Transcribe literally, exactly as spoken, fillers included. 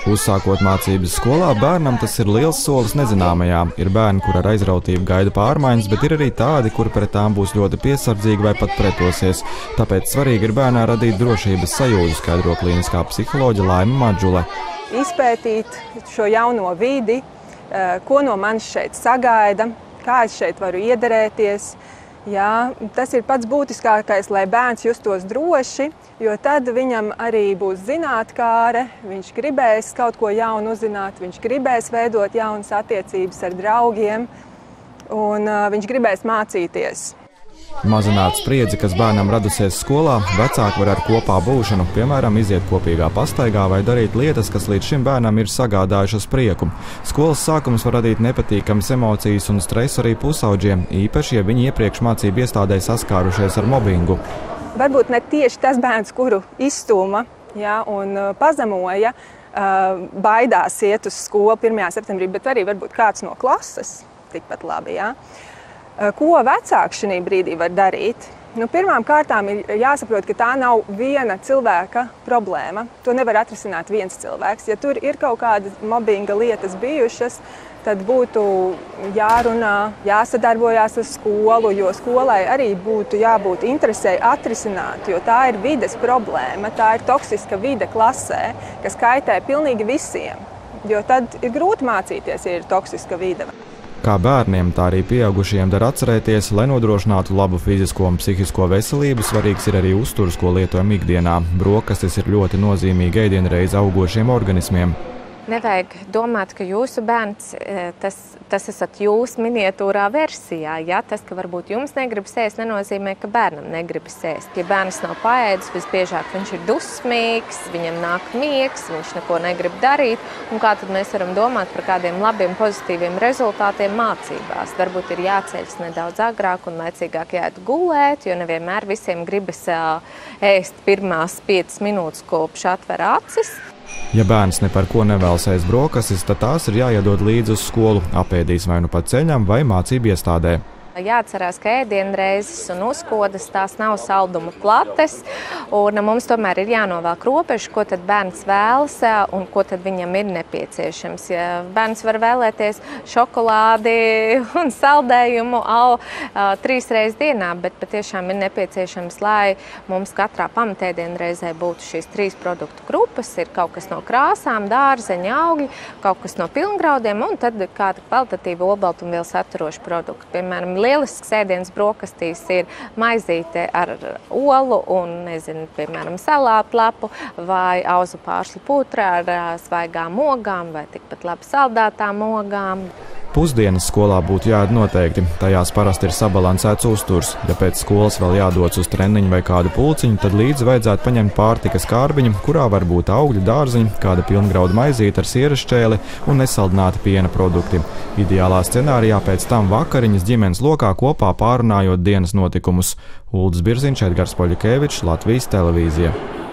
Uzsākot mācības skolā, bērnam tas ir liels solis nezināmajā. Ir bērni, kur ar aizrautību gaida pārmaiņas, bet ir arī tādi, kuri pret tām būs ļoti piesardzīgi vai pat pretosies. Tāpēc svarīgi ir bērnā radīt drošības sajūtu, skaidro klīniskā psiholoģe Laima Madžule. Izpētīt šo jauno vidi, ko no manis šeit sagaida, kā es šeit varu iederēties. Jā, tas ir pats būtiskākais, lai bērns justos droši, jo tad viņam arī būs zinātkāre, viņš gribēs kaut ko jaunu uzzināt, viņš gribēs veidot jaunas attiecības ar draugiem un uh, viņš gribēs mācīties. Mazināt spriedzi, kas bērnam radusies skolā, vecāki var ar kopā būšanu, piemēram, iziet kopīgā pastaigā vai darīt lietas, kas līdz šim bērnam ir sagādājušas prieku. Skolas sākums var radīt nepatīkamas emocijas un stresu arī pusauģiem, īpaši, ja viņi iepriekš mācību iestādē saskārušies ar mobbingu. Varbūt ne tieši tas bērns, kuru izstūma ja, un pazemoja, baidās iet uz skolu pirmajā septembrī, bet arī varbūt kāds no klases tikpat labi. Ja. Ko vecāki šajā brīdī var darīt? Nu, pirmām kārtām ir jāsaprot, ka tā nav viena cilvēka problēma. To nevar atrisināt viens cilvēks. Ja tur ir kaut kādas mobbinga lietas bijušas, tad būtu jārunā, jāsadarbojās ar skolu, jo skolai arī būtu jābūt interesei atrisināt, jo tā ir vides problēma, tā ir toksiska vide klasē, kas kaitē pilnīgi visiem. Jo tad ir grūti mācīties, ja ir toksiska vide. Kā bērniem, tā arī pieaugušiem dar atcerēties, lai nodrošinātu labu fizisko un psihisko veselību, svarīgs ir arī uzturs, ko lietojam ikdienā. Brokastis ir ļoti nozīmīga ēdienreize augošiem organismiem. Nevajag domāt, ka jūsu bērns, tas, tas esat jūs miniatūrā versijā. Ja? Tas, ka varbūt jums negribas ēst, nenozīmē, ka bērnam negribas ēst. Ja bērns nav paēdis, visbiežāk viņš ir dusmīgs, viņam nāk miegs, viņš neko negrib darīt. Un kā tad mēs varam domāt par kādiem labiem, pozitīviem rezultātiem mācībās? Varbūt ir jāceļas nedaudz agrāk un laicīgāk jāiet gulēt, jo nevienmēr visiem gribas ēst pirmās piecas minūtes, kopš atver acis. Ja bērns ne par ko nevēlas ēst brokastis, tad tās ir jāiedod līdzi uz skolu, apēdīs vai nu pa ceļam vai mācību iestādē. Jāatcerās, ka ēdienreizes un uzkodas tās nav salduma plates, un mums tomēr ir jānovelk robeža, ko tad bērns vēlas un ko tad viņam ir nepieciešams. Ja bērns var vēlēties šokolādi un saldējumu au, trīs reizes dienā, bet patiešām ir nepieciešams, lai mums katrā pamatēdienreizē būtu šīs trīs produktu grupas. Ir kaut kas no krāsām, dārzeņa, augļi, kaut kas no pilngraudiem un tad kāda kvalitatīva olbaltumvielu saturoša produkta. Piemēram, lielisks ēdiens brokastīs ir maizīte ar olu un, nezinu, piemēram, salātlapu vai auzu pārslu putra ar svaigām ogām vai tikpat labi saldētām ogām. Pusdienas skolā būtu jāēd noteikti. Tajās parasti ir sabalansēts uzturs. Ja pēc skolas vēl jādodas uz treniņu vai kādu pulciņu, tad līdzi vajadzētu paņemt pārtikas kārbiņu, kurā var būt augļu dārziņi, kāda pilngrauda maizīte ar sieras šķēli un nesaldināti piena produkti. Ideālā scenārijā pēc tam vakariņas ģimenes lokā kopā pārunājot dienas notikumus. Uldis Birziņš, Edgars Poļakevičs, Latvijas televīzija.